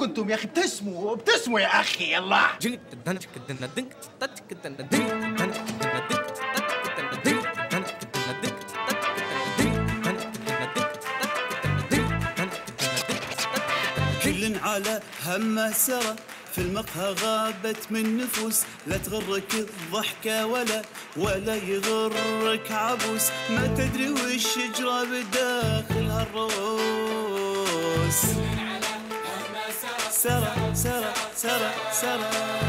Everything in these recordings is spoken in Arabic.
كنتم يا اخي ابتسموا يا اخي يلا. كل على همه سرى، في المقهى غابت من نفوس، لا تغرك الضحكة ولا يغرك عبوس، ما تدري وش يجرى بداخل هالروس. سرى سرى سرى سرى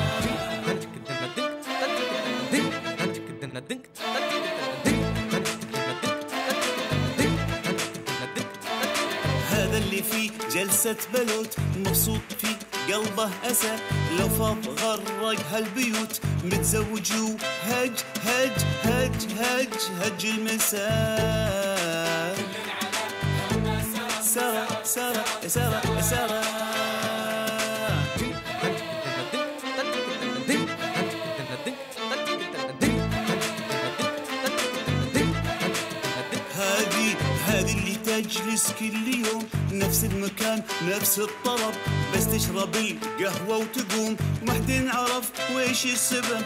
هذا اللي فيه جلسة بلوت، مبسوط فيه قلبه أسى، لو فاض غرق هالبيوت، متزوج وهج هج هج هج هج المساء. سرى سرى سرى سرى هذه اللي تجلس كل يوم نفس المكان نفس الطلب، بس تشرب القهوة وتقوم، وما حد عرف ويش السبب.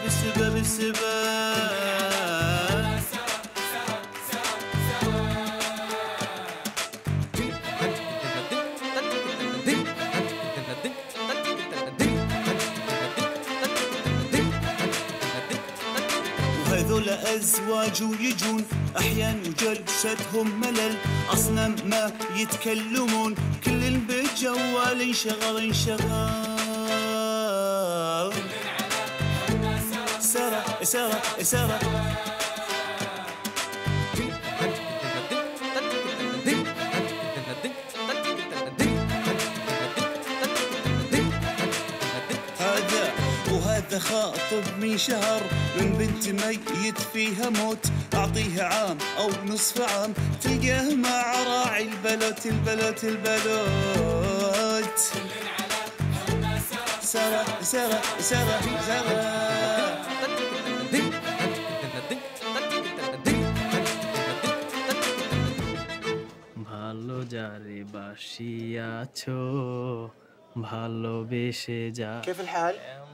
وهذول أزواج ويجون أحيان وجلستهم ملل، أصنام ما يتكلمون، كل بالجوال انشغل. سرى سرى سرى وهذا خاطب من شهر، من بنت ميت فيها موت، أعطيها عام أو نصف عام، تلقاه مع راعي البلوت. سرى سرى سرى سرى ভালো যারে বাসিয়াছো ভালোবেসে যা। كيف الحال؟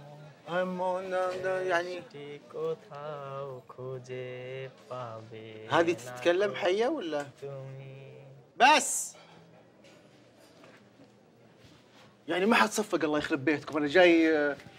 يعني কোথাও খুঁজে পাবে। هذه تتكلم حية ولا؟ بس يعني ما حد صفق، الله يخرب بيتكم، أنا جاي